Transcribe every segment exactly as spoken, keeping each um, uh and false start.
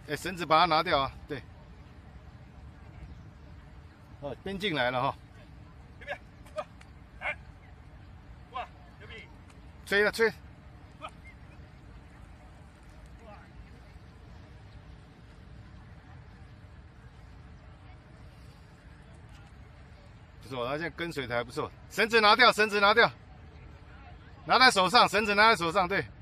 哎，绳子把它拿掉啊，对。哦，边进来了哈。 这边，来，过，这边， 吹了吹。不错，他现在跟随的还不错。绳子拿掉，绳子拿掉，拿在手上，绳子拿在手上，对。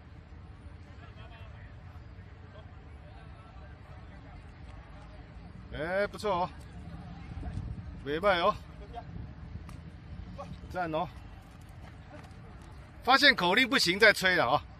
哎，不错哦，没败哦，赞哦。发现口令不行再吹了啊。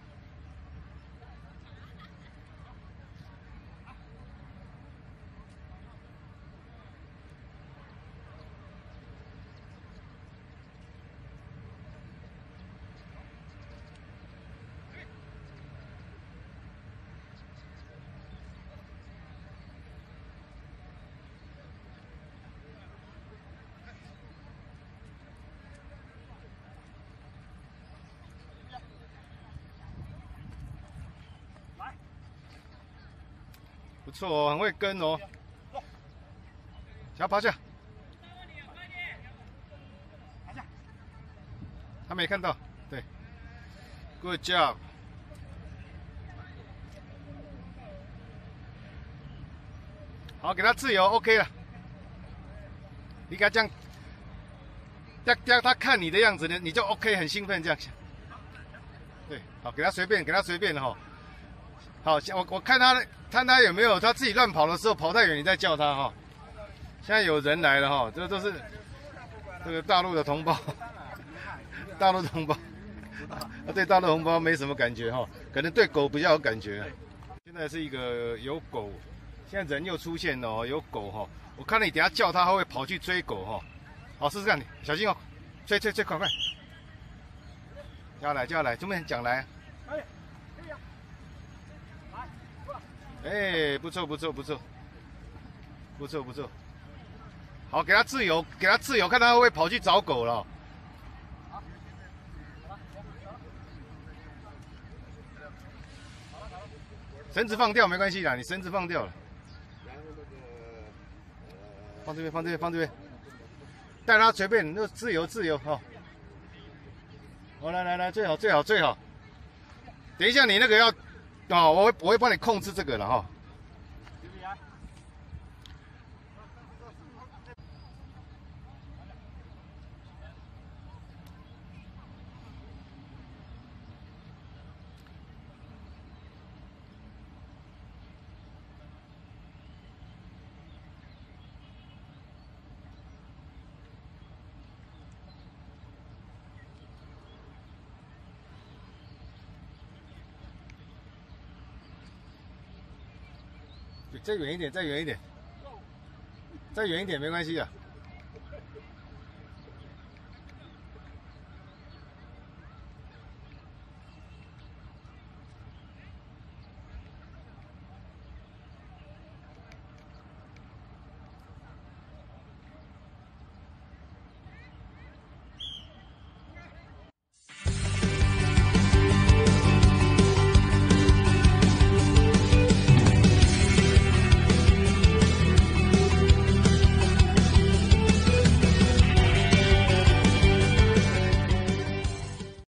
不错哦，很会跟哦。想要爬下。他没看到，对 ，Good job。好，给他自由 ，OK 了。你给他这样，这样他看你的样子呢，你就 OK， 很兴奋这样。对，好，给他随便，给他随便的哈。好，我我看他看他有没有他自己乱跑的时候跑太远，你再叫他哈。现在有人来了哈，这都是这个大陆的同胞，大陆同胞，他对大陆同胞没什么感觉哈，可能对狗比较有感觉。现在是一个有狗，现在人又出现了哦，有狗哈，我看你等下叫他，他会跑去追狗哈。好，试试看，你小心哦，追追追，快快，叫来叫来，这边讲来。哎，不错不错不错，不错不错。好，给他自由，给他自由，看他会不会跑去找狗了。绳子放掉没关系啦，你绳子放掉了。放这边，放这边，放这边。带他随便，那自由自由哈。好，来来来，最好最好最好。等一下你那个要。哦，我会我会帮你控制这个了哈。再远一点，再远一点，再远一点没关系的。